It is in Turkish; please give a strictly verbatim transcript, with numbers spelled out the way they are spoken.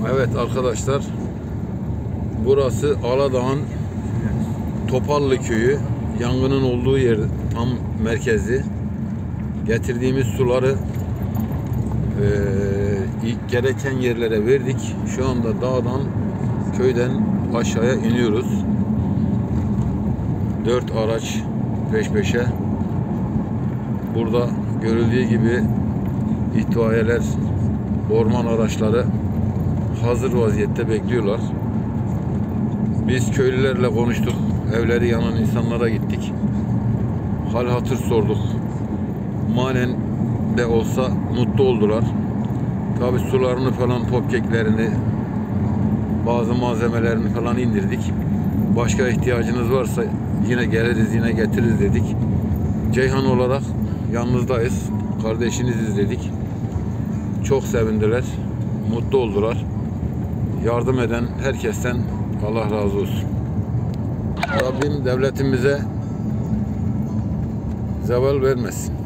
Evet arkadaşlar, burası Aladağ'ın Topallı köyü. Yangının olduğu yer tam merkezi. Getirdiğimiz suları e, ilk gereken yerlere verdik. Şu anda dağdan, köyden aşağıya iniyoruz. Dört araç peş peşe. Burada görüldüğü gibi itfaiyeler, orman araçları hazır vaziyette bekliyorlar. Biz köylülerle konuştuk. Evleri yanan insanlara gittik. Hal hatır sorduk. Manen de olsa mutlu oldular. Tabi sularını falan, popkeklerini, bazı malzemelerini falan indirdik. Başka ihtiyacınız varsa yine geliriz, yine getiririz dedik. Ceyhan olarak yanınızdayız. Kardeşiniziz dedik. Çok sevindiler. Mutlu oldular. Yardım eden herkesten Allah razı olsun. Rabbim devletimize zeval vermesin.